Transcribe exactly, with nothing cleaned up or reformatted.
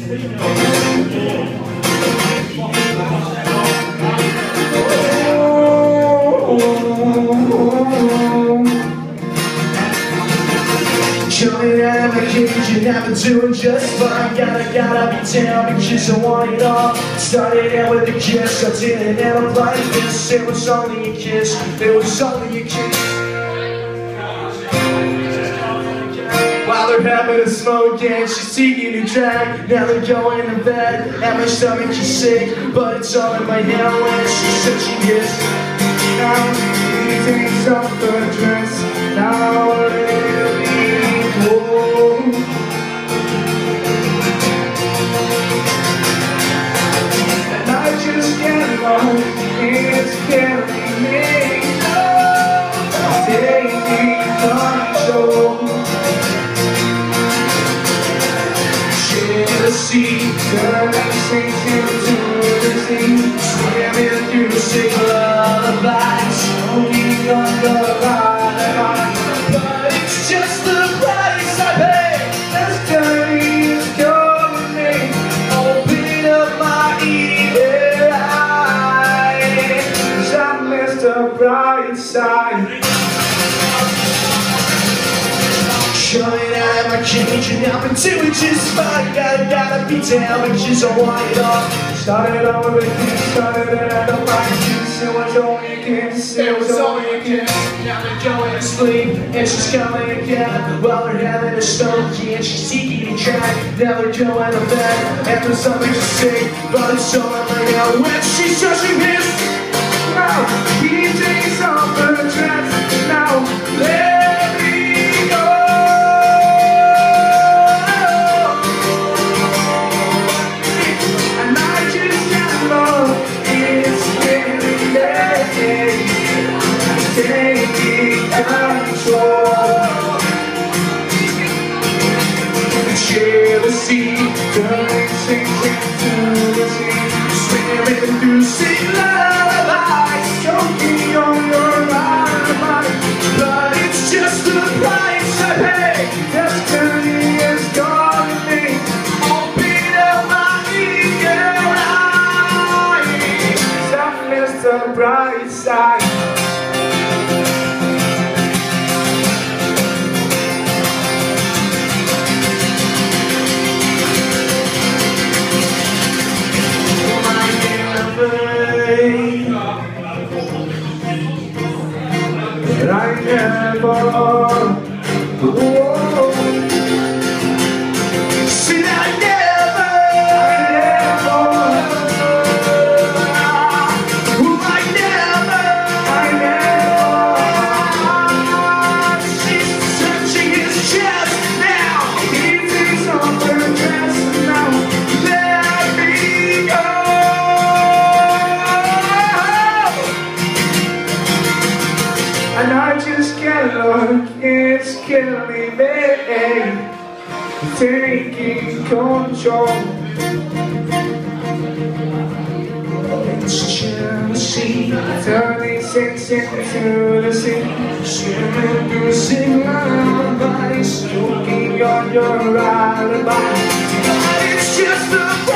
Coming out of my cage and I've been doing just fine. Gotta, gotta be down because I want it all. Started out with a kiss, I didn't end up like this. It was only a kiss, it was only a kiss. While they're having a smoke and she's taking a drag. Now they're going to bed and my stomach is sick, but it's all in my head when she said she is. Now he takes off her dress. Now it'll be cold. And I just can't alone. It's killing me. Taking control. Jealousy, turning things into the sea. Swimming through the sick lullabies, smoking on the line. But it's just the price I pay. As dirty as calling me. Open up my evil eye, 'cause I missed the bright side. Coming out of my cage and I've been doing just fine. Gotta, gotta be down because I want it all. Started on with a kiss, started and I don't like kiss. It was only a kiss, it was only a kiss. Now they're going to sleep and she's coming again. While they're having a smoke and she's taking a drag. Now they're going to bed and there's something to say, but it's all in my head when she's touching his. Now he takes off her dress. Now let me go. Jealousy, turning things into the sea. Swimming through sick lullabies, choking on your alibi. But it's just the price I pay. Destiny is calling me. Open up my eager eyes, 'cause I missed the bright side. But I never, oh, see I never, I never, oh, I never, I never. She's touching his chest now. He takes off her dress now. Let me go. And I just can't look, it's killing me. Taking control. It's jealousy, turning things into the sea. Swimming through sick lullabies, choking on your alibi. But it's just the